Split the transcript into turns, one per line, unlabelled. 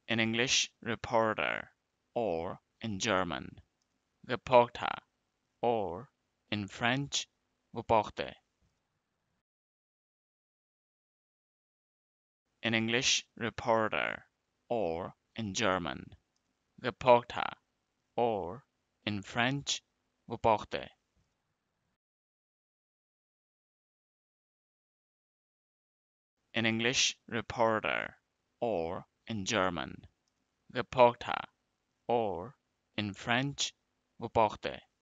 In English, reporter, or in German, Reporter, or in French, reporter. In English, reporter, or in German, Reporter, or in French, reporter. In English, reporter, or in German, Reporter, or in French, reporter.